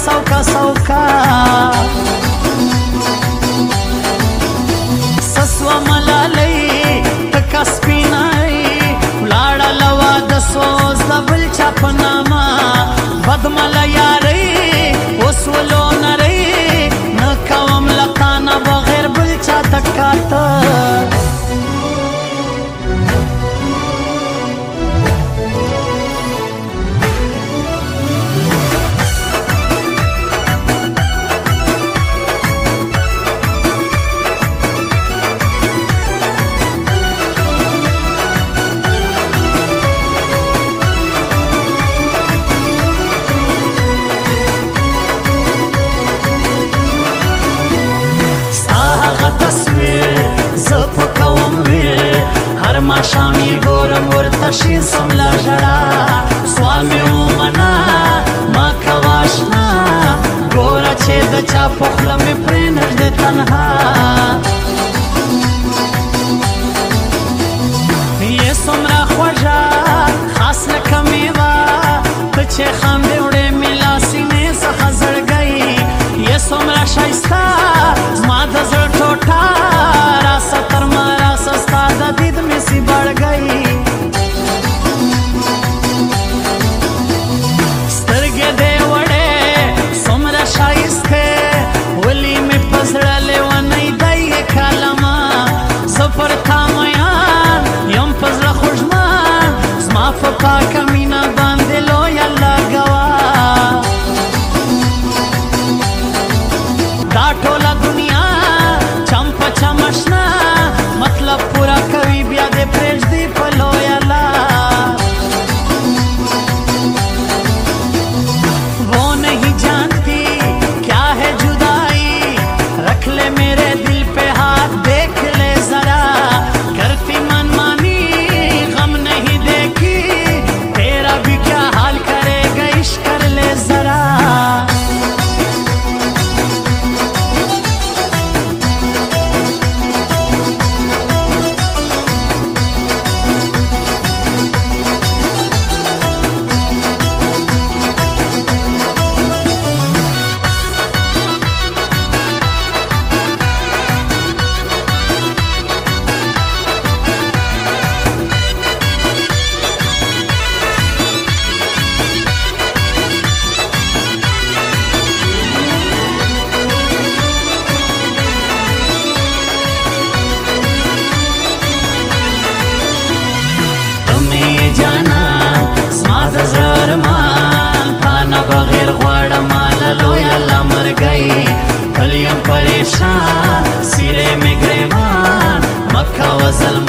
sauka sauka saswa malalai taka spinai ulada lawa da soz da bul chapanama badmala yari oswalo narai nakawam lakana baghair bul cha takata ما شامی ګورم ورته شي سملا ژړا سوال مې ومنه ما کوه اشنا ګوره چې د چا په خوله مې پرېنږدې تنها یې څومره خوږه خاص لکه میوه ته چې خاندې وړې مې لا سینې څخه زړګی یې څومره ښایسته زما د زړه ټوټه راسه تر ما راسه ستا د دید مې سي بړ گئی سترګې دې وړې څومره ښایسته ولې مې په زړه لیونی دی کلمه زه پر تا میان یم په زړه خوږمن زما په پاکه مینه باندې لوی الله ګواه دا ټوله دنیا چم په چم اشنا مطلب پورا کوي بیا دې پرېږدي په لویه لار وہ نہیں جانتی کیا ہے جدائی رکھ لے میرے دل پہ ہاتھ دیکھ لے ذرا کرتی منمانی غم نہیں دیکھی تیرا بھی کیا حال کرے گا عشق کر لے ذرا بغیر غواړه ماله لویه الله مرګی کل یم پریشان سیرې مې ګریوان مه کوه ظلم